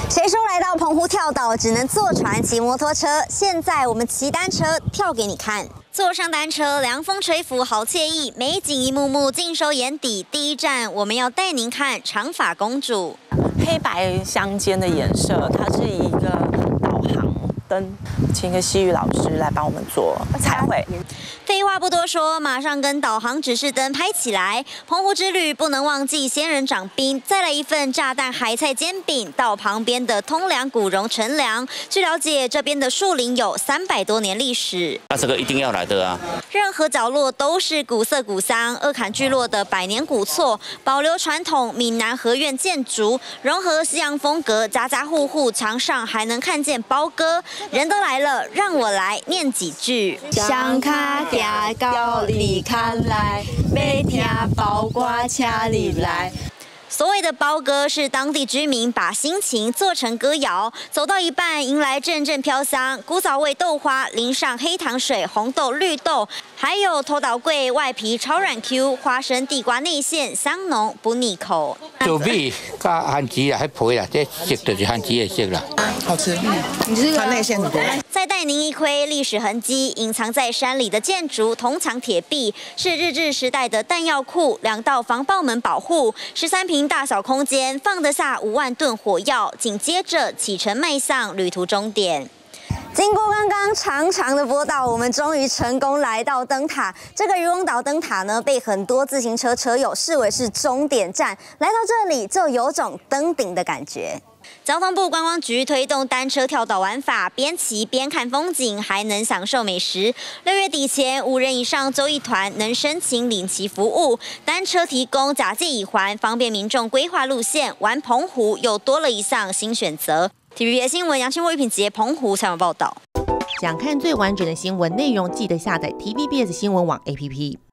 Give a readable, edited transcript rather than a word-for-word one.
谁说来到澎湖跳岛只能坐船骑摩托车？现在我们骑单车跳给你看。坐上单车，凉风吹拂，好惬意，美景一幕幕尽收眼底。第一站，我们要带您看长发公主。 黑白相间的颜色，它是一个导航灯，请一个西语老师来帮我们做彩绘。 废话不多说，马上跟导航指示灯拍起来。澎湖之旅不能忘记仙人掌冰，再来一份炸弹海菜煎饼，到旁边的通梁古榕乘凉。据了解，这边的树林有300多年历史。 这个一定要来的啊！ 任何角落都是古色古香，二坎聚落的百年古厝，保留传统闽南合院建筑，融合西洋风格，家家户户墙上还能看见包歌。人都来了，让我来念几句。 双脚行到你看来，要听包歌，请你来。 所谓的包歌是当地居民把心情做成歌谣，走到一半迎来阵阵飘香，古早味豆花淋上黑糖水、红豆、绿豆，还有头岛桂外皮超软 Q， 花生地瓜内馅香浓不腻口。 豆米加番薯啊，迄皮啦，这色就是番薯的色啦。 好吃，它内馅很多。 再带您一窥历史痕迹，隐藏在山里的建筑铜墙铁壁，是日治时代的弹药库，2道防爆门保护，13平大小空间放得下5万吨火药。紧接着启程迈向旅途终点。经过刚刚长长的坡道，我们终于成功来到灯塔。这个渔翁岛灯塔呢，被很多自行车车友视为是终点站。来到这里，就有种登顶的感觉。交通部观光局推动单车跳岛玩法，边骑边看风景，还能享受美食。6月底前，5人以上就一团能申请领骑服务，单车提供甲界乙环，方便民众规划路线。玩澎湖又多了一项新选择。TVBS 新闻杨清若、玉品杰澎湖采访报道。 想看最完整的新闻内容，记得下载 TVBS 新闻网 APP。